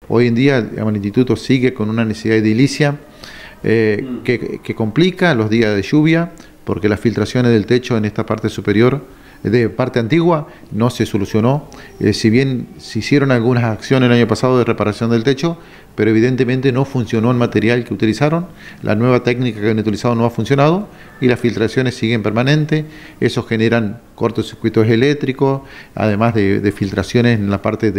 Hoy en día, digamos, el instituto sigue con una necesidad de edilicia que complica los días de lluvia, porque las filtraciones del techo en esta parte superior, de parte antigua, no se solucionó. Si bien se hicieron algunas acciones el año pasado de reparación del techo, pero evidentemente no funcionó el material que utilizaron, la nueva técnica que han utilizado no ha funcionado y las filtraciones siguen permanentes. Eso generan cortocircuitos eléctricos, además de filtraciones en la parte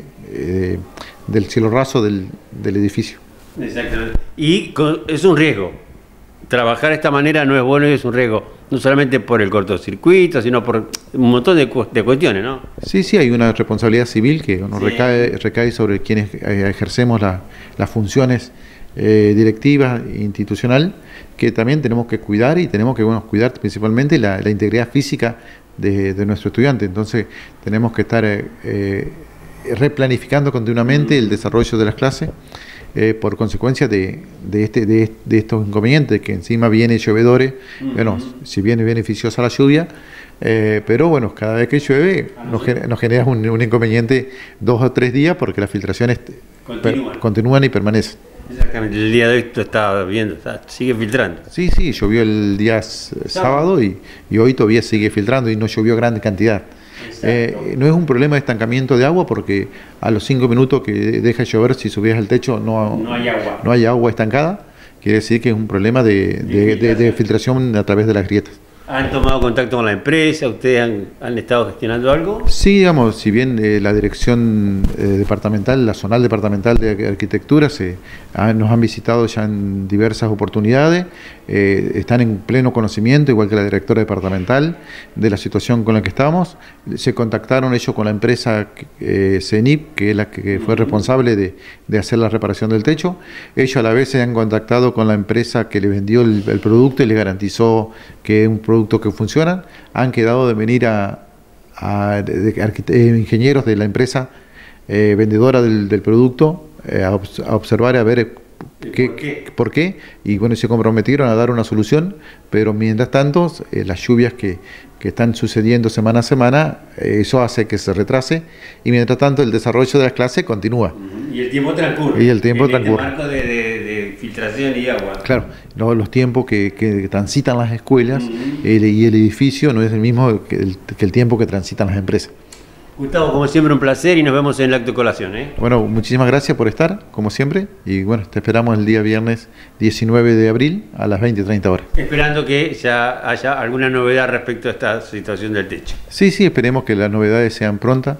del cielo raso del edificio. Exactamente. Y es un riesgo. Trabajar de esta manera no es bueno y es un riesgo, no solamente por el cortocircuito, sino por un montón de cuestiones, ¿no? Sí, hay una responsabilidad civil que nos recae sobre quienes ejercemos las funciones directivas e institucional, que también tenemos que cuidar y tenemos que cuidar principalmente la integridad física de nuestro estudiante. Entonces tenemos que estar replanificando continuamente el desarrollo de las clases. Por consecuencia de estos inconvenientes, que encima viene llovedores. Bueno, si bien es beneficiosa la lluvia, pero bueno, cada vez que llueve nos genera un inconveniente 2 o 3 días, porque las filtraciones continúan y permanecen. Exactamente, el día de hoy tú estabas viendo, sigue filtrando. Sí, llovió el día sábado y hoy todavía sigue filtrando y no llovió gran cantidad. No es un problema de estancamiento de agua, porque a los 5 minutos que deja de llover, si subías al techo no hay agua estancada. Quiere decir que es un problema de filtración a través de las grietas. ¿Han tomado contacto con la empresa? ¿Ustedes han estado gestionando algo? Sí, digamos, si bien la dirección departamental, la zonal departamental de arquitectura, nos han visitado ya en diversas oportunidades, están en pleno conocimiento, igual que la directora departamental, de la situación con la que estamos. Se contactaron ellos con la empresa CENIP, que es la que fue responsable de hacer la reparación del techo. Ellos a la vez se han contactado con la empresa que le vendió el producto y le garantizó que es un producto que funciona. Han quedado de venir ingenieros de la empresa vendedora del producto a observar, a ver por qué, y bueno, se comprometieron a dar una solución, pero mientras tanto las lluvias que están sucediendo semana a semana, eso hace que se retrase, y mientras tanto el desarrollo de las clases continúa. Y el tiempo transcurre. Y el tiempo transcurre. En el marco de filtración y agua. Claro, los tiempos que transitan las escuelas y el edificio no es el mismo que el tiempo que transitan las empresas. Gustavo, como siempre, un placer, y nos vemos en el acto de colación. Bueno, muchísimas gracias por estar, como siempre, y bueno, te esperamos el día viernes 19 de abril a las 20:30 horas. Esperando que ya haya alguna novedad respecto a esta situación del techo. Sí, esperemos que las novedades sean prontas.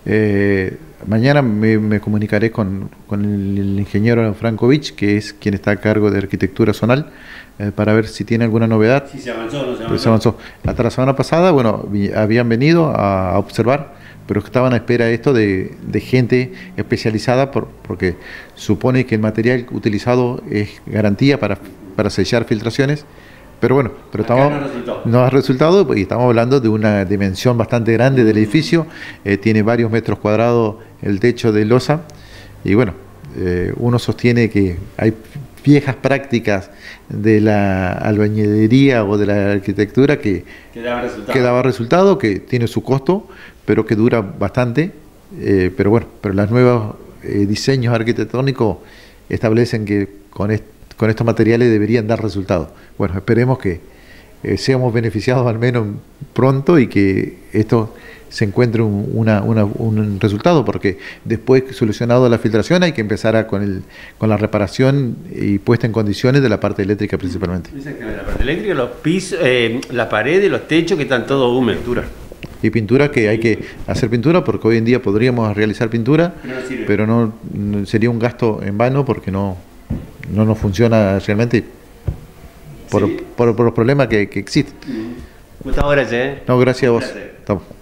Mañana me comunicaré con el ingeniero Frankovich, que es quien está a cargo de arquitectura zonal, para ver si tiene alguna novedad. Si se avanzó o no se avanzó. Se avanzó. Hasta la semana pasada, bueno, habían venido a observar, pero estaban a espera esto de gente especializada, porque supone que el material utilizado es garantía para sellar filtraciones, pero bueno, no ha resultado, y estamos hablando de una dimensión bastante grande del edificio. Tiene varios metros cuadrados el techo de losa, y bueno, uno sostiene que hay viejas prácticas de la albañilería o de la arquitectura que daba resultado, que tiene su costo, pero que dura bastante, pero bueno, pero los nuevos diseños arquitectónicos establecen que con estos materiales deberían dar resultados. Bueno, esperemos que seamos beneficiados al menos pronto y que esto se encuentre un resultado, porque después, solucionado la filtración, hay que empezar con la reparación y puesta en condiciones de la parte eléctrica principalmente. Exactamente, la parte eléctrica, los pisos, las paredes, los techos, que están todos húmedos. Y pintura, que hay que hacer pintura, porque hoy en día podríamos realizar pintura, pero no sería un gasto en vano, porque no nos funciona realmente por los problemas que existen. Muchas gracias. No, gracias a vos. Estamos.